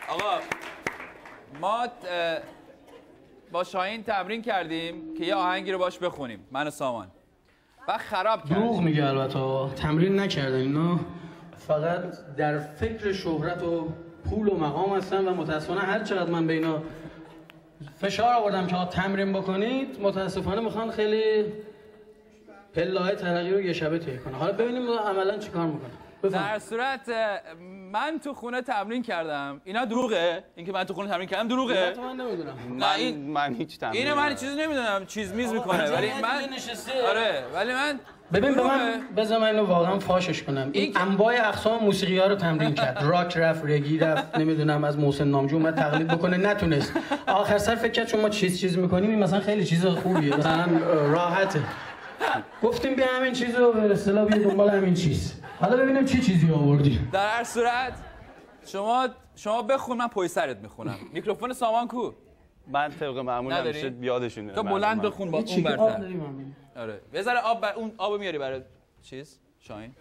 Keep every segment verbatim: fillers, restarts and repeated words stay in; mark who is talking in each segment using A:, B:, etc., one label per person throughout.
A: آقا ما با شاهین تمرین کردیم که یه آهنگی رو باش بخونیم، من و سامان. بعد خراب کردیم.
B: دروغ میگه البته، تمرین نکردن اینا، فقط در فکر شهرت و پول و مقام هستن و متاسفانه هر چقدر من به اینا فشار آوردم که تمرین بکنید، متاسفانه میخوان خیلی پله‌های ترقی رو یه شبه طی کنه. حالا ببینیم عملاً چیکار میکنه.
A: در صورت من تو خونه تمرین کردم. اینا دروغه؟ اینکه من تو خونه تمرین کردم دروغه؟
B: من نمیدونم.
A: نه این
C: من هیچ تمرین.
A: اینو من چیزی نمیدونم، چیز میز میکنه ولی من آره ولی من
B: ببین به من بذار من اینو واقعا فاشش کنم. این انواع اقسام موسیقی‌ها رو تمرین کرد. راک رفت، رگی رفت، نمیدونم از محسن نامجو اومد تقلید بکنه نتونست. آخر سر فکر کرد چون ما چیز چیز میکنیم این مثلا خیلی چیز خوبیه، مثلا راحته. گفتیم بیا همین چیزو به اصطلاح بیا دنبال همین چیز. حالا ببینیم چی چیزی آوردی.
A: در هر صورت شما شما بخون، من پای سرت میخونم. میکروفون سامان کو؟
C: من طبق معمول همیشه یادشون میاد.
A: تو بلند بخون با اون برتر. آره. یه ذره آب بر... اون آبو میاری برای چیز؟ شاهین.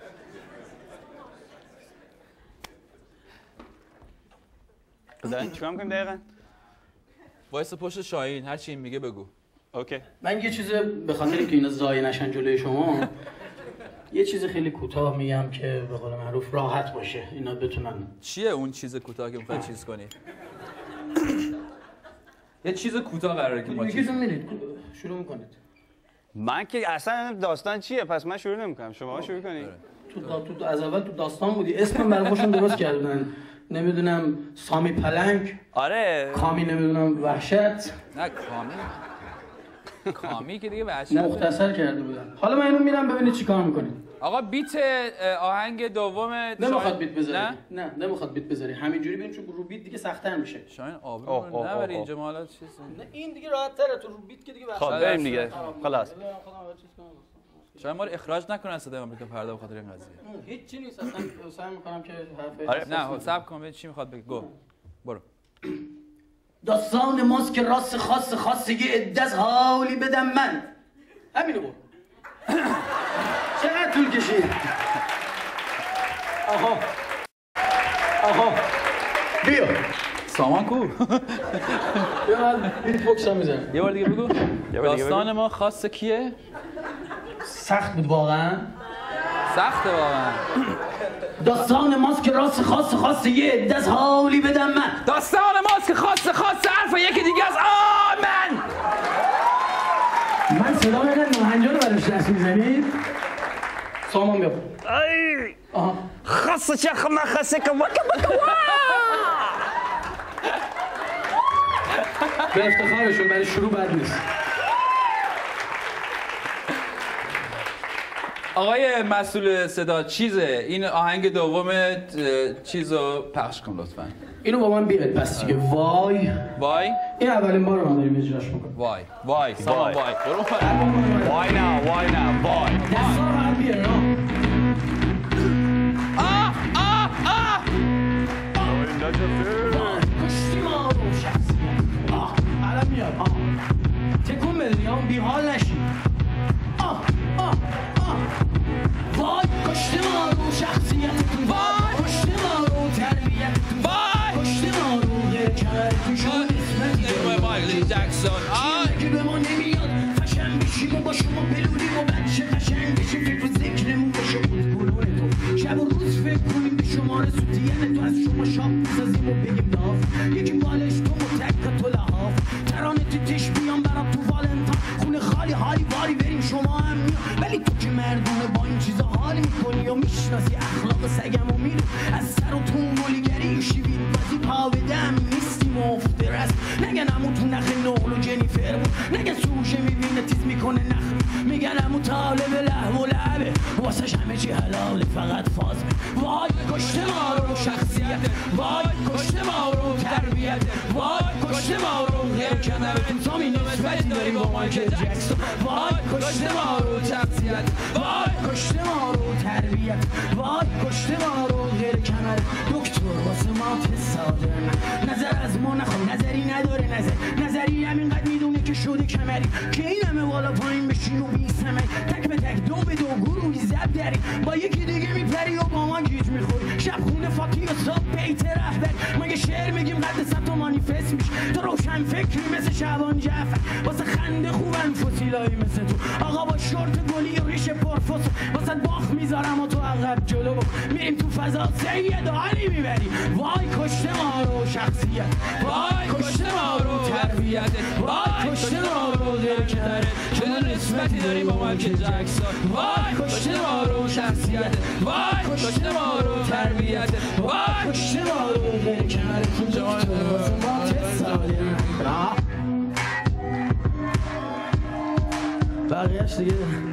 C: دارین چیکار می‌کنیم دقیقاً؟
A: وایس پشت شاهین، هر چی میگه بگو.
C: اوکی.
B: من یه چیز به خاطر اینکه اینا زای نشن جلوی شما یه چیز خیلی کوتاه میگم که به قول معروف راحت باشه اینا بتونن.
A: چیه اون چیز کوتاه که میخوای چیز کنی؟ یه چیز کوتاه قراره که ما چیز
B: میرید شروع میکنید.
C: من که اصلا داستان چیه؟ پس من شروع نمیکنم، شما شروع کنید.
B: تو دا... تو از اول تو داستان بودی، اسم برای خودشون درست کردن. نمیدونم سامی پلنگ.
C: آره.
B: کامی نمیدونم وحشت.
A: نه کامی. کامی که دیگه وحشت.
B: مختصر کرده بودن. حالا من اینو میرم ببینید چیکار میکنید.
A: آقا بیت آهنگ دوم
B: نمیخواد بیت بذاری. نه نه نمیخواد بیت بذاری. همینجوری بریم چون رو بیت دیگه سخت‌تر میشه.
A: شاین آبرو نبر اینجا مالا چیز.
B: نه این دیگه راحت تره، تو رو بیت که دیگه وحشت.
C: خب بریم دیگه. خلاص.
A: شاید ما رو اخراج نکنن صدای آمریکا فردا بخاطر این قضیه.
B: هیچ چی نیست اصلا، سعی می‌کنم که حرف
A: آره نه صبر کن ببین چی میخواد بگه. گو برو.
B: داستان ماست که راست خاص خاص یه عده از حالی بدم من. همینو برو. چقدر طول کشید. آها آها بیا
A: سامان کو؟
B: بیا من بیت بوکس هم میزنم.
A: یه بار دیگه بگو. داستان ما خاص کیه؟
B: سخت بود واقعا.
A: سخته واقعا.
B: داستان ماست که راست خاص خاص یه عده از حالی بدم من.
A: داستان ماست که خاص خاص حرف یکی دیگه از آمن.
B: من صدا میدن نوهنجا رو براش دست میزنید. سامان بیا.
C: ای
B: آها
C: خاص چخ ما خاصه که وکا وکا
B: به افتخارشون برای شروع بد نیست.
A: آقای مسئول صدا چیزه این آهنگ دوم چیزو پخش کن لطفاً.
B: اینو با من بیاد پس دیگه. وای
A: وای
B: این اولین بار من داریم اجراش میکنم.
A: وای وای سامان وای
C: وای نه وای نه وای
B: دستا رو هم بیار
A: آه آه آه
B: کشتی ما رو شخصیت. آه الان میاد. آه تکون بده یا بی حال نشی. آه آه آه وای کشتی ما رو شخصیت. وای کشتی ما رو تربیت.
A: وای
B: کشتی ما رو یه کمر شما
A: نسبتی مایکل جکسون. آه
B: که به ما نمیاد فشن بشیم و با شما بلونیم و بچه قشنگ بشیم فکر و ذکرمون باشه گلگلون تو شب و روز فکر کنیم به شما رسوتیه تو از شما شاب بسازیم و بگیم داف یکی بالش تو متک تو لحاف ترانه تو تش بیام برام تو والنتان خونه خالی حالی باری بریم شما هم میام ولی تو که مردونه با این چیزا حالی میکنی و میشناسی اخلاق سگم و میری از سر و تونگلیگری شیوید بازی پا به دم نیستی مفتر است نگن امو تو نخ نقل و جنیفر بود نگن سوشه میبینه تیز میکنه نخ میگن امو طالب لحو و لعبه واسش همه چی حلاله فقط فازمه. وای کشته ما رو شخصیت. وای کشته ما رو تربیت. وای کشته ما رو غیر کنه سامی نسبتی داریم با مایکل جکسون. وای کشته ما رو شخصیت. وای کشته ما رو تربیت. وای کشته ما رو غیر کمر دکتر واسه ما تصادر نظر از ما نخواه نظری نداره نظر نظری همینقدر میدونه که شده کمری که این همه بالا پایین بشین و بی سمری تک به تک دو به دو گروهی زب داری با یکی دیگه میپری و با ما گیج میخوری شب خونه فاتی و صبح بیت رهبر مگه شعر میگیم قد صد تا مانیفست میش تو روشن فکری مثل شعبان جعفر واسه خنده خوبن فسیلایی مثل تو آقا با شورت گلی و ریش پرفوس واسه باخ میذارم و تو عقب جلو میریم تو فضا سید عالی میبری وای کشته ما رو شخصیت وای کشته ما رو تربیت وای کشته ما رو دلکتره چه نسبتی داری با مایکل جکسون وای کشته ما رو شخصیت وای کشته ما رو تربیت وای کشته ما رو دلکتره چه واسه ما تسالیم بقیهش دیگه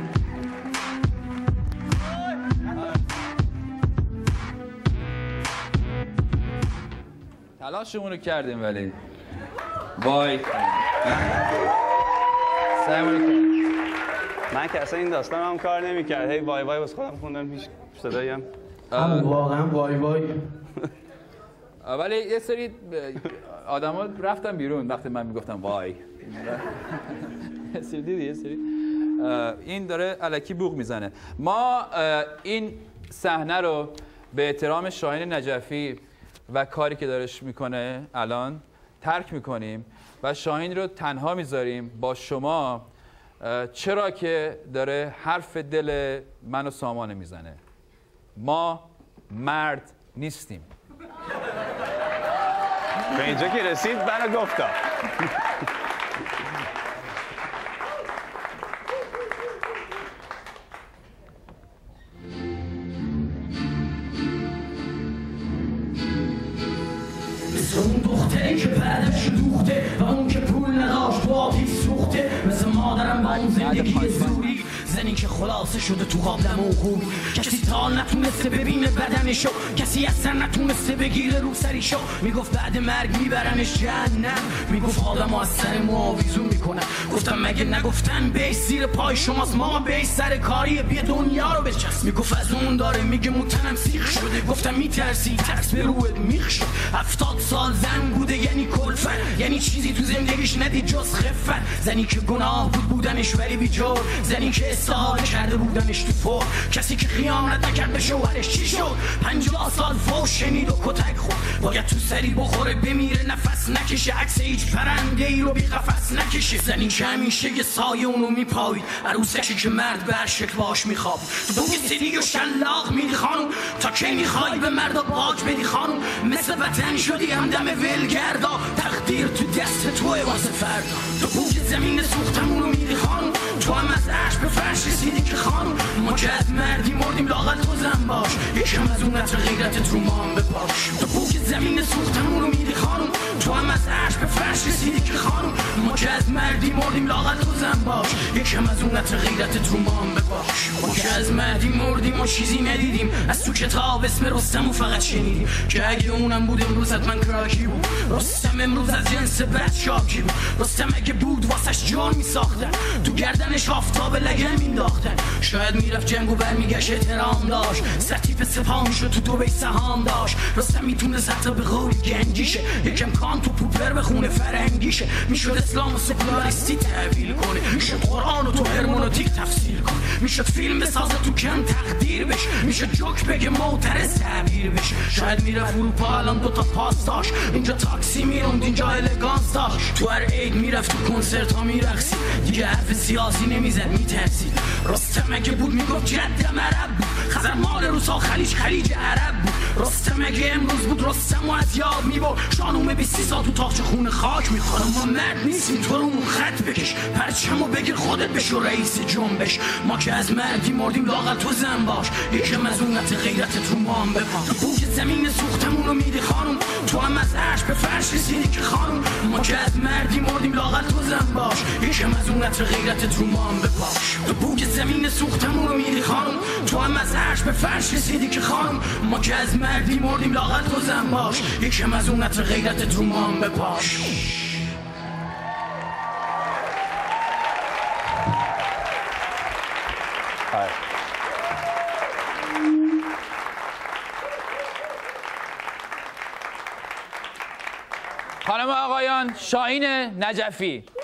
A: تلاشمون رو کردیم ولی وای سعیمون
C: من که اصلا این داستان هم کار نمی‌کرد هی وای وای واسه خودم خوندم پیش صدایم
B: واقعا وای وای
A: ولی یه سری آدما رفتن بیرون وقتی من میگفتم وای یه سری دیدی یه سری این داره الکی بوق میزنه. ما این صحنه رو به احترام شاهین نجفی و کاری که دارش میکنه الان ترک میکنیم و شاهین رو تنها میذاریم با شما، چرا که داره حرف دل من و سامان میزنه. ما مرد نیستیم.
C: به اینجا که رسید منو گفتم.
B: مثل اون دختری که پدرش دوخته و اون که پول نداشت با آتیش سوخته، مثل مادرم با اون زندگی زوری، زنی که خلاصه شده تو قابلمه و خوبی، کسی تا نتونسته ببینه بدنشو، کسی اصلا نتونسته بگیره رو سریشو، میگفت بعد مرگ میبرنش جهنم، میگفت آدم از سر ما آویزون میکنن. گفتم مگه نگفتن بیس زیر پای شماست، ما بیس سر کاریه بیا دنیا رو بچست. میگفت از اون داره میگه موتنم سیخ شده، گفتم میترسی ترس به روت میخ شد. هفتاد سال زن بوده یعنی کلفت، یعنی چیزی تو زندگیش ندید جز خفت، زنی که گناه بود بودنش ولی بی جور، زنی که استحاله کرده بودنش تو فور، کسی که خیانت نکرد به شوهرش چی شد؟ پنجاه سال فوش شنید و کتک خورد، باید تو سری بخوره بمیره نفس نکشه، عکس هیچ پرنده ای رو بی قفس نکشه، زنی که همیشه یه سایه اونو میپاوید، عروسکی که مرد به هر شکل باش میخواب، تو بوی سیدی و شلاق میدی خانم، تا کی میخوای به مردا باج بدی خانم؟ مثل وطن شدی همدم ولگردا، تقدیر تو دست توه واسه فردا، تو بوی زمین سوختمونو میدی خانم، تو هم از عشق به فرش رسیدی که خانم، ما که از مردی مردیم لاغل تو زن باش، یکم از اون نتر غیرتت رو ما هم بپاش، تو بوی زمین سوختمونو میدی خانم، تو هم از عشق به فرش رسیدی که خانم، ما که از مردی مردیم لاغل تو زن باش، یکم از اون نتر غیرتت رو ما هم بپاش، ما که از مردی مردیم و چیزی ندیدیم، از تو کتاب اسم رستمو فقط شنیدیم، که اگه اونم بود امروز من کراکی بود، رستم امروز از جنس بد شاکی بود، رستم اگه بود واسش جان میساختن، تو گردنش آفتاب لگن مینداختن، شاید میرفت جنگ و برمیگشت احترام داشت، سرتیپ سپاه میشد تو دو بی سهام داشت، رستم میتونه حتی به قولی گنجیشه، یکم کان تو پوپر بخونه فرنگیشه، میشد اسلام و سکولاریستی تحویل کنه، میشد قرآن و تو هرمونوتیک تفسیر کنه، میشد فیلم بسازه تو کم تقدیر بشه، میشد جوک بگه معترض تعبیر بشه، شاید میرفت اروپا الان دوتا پاس داشت، اینجا تاکسی میروند اینجا الگانس داشت، تو هر عید میرفت تو کنسرت ها میرقصید، دیگه حرف سیاسی نمیزد میترسید، رستم اگه بود میگفت جدم عرب بود، خزر مال روسا خلیج خلیج عرب بود، رستم اگه امروز بود رستم و از یاد میبرد، شانومه بیستی سال تو تاخچه خونه خاک میخورد، ما مرد نیستیم تو رو خط بکش، پرچمو بگیر خودت بشو رئیس جنبش، ما که از مردی مردیم لاغل تو زن باش، یکم از اونت غیرتت رو ما هم بپاش، تو بوی زمین سوختمونو میدی خانم، تو هم از عشق به فرش رسیدی که خانم، ما که از مردی مردیم لاغل تو زن باش، یکم از اونت غیرتت رو ما هم بپاش، تو بوی زمین سوختمونو میدی خانم، تو هم از عشق به فرش رسیدی که خانم، ما که از مردی مردیم لاغل تو زن باش، یکم از اونت غیرتت رو ما هم بپاش.
A: خانم آقایان، شاهین نجفی.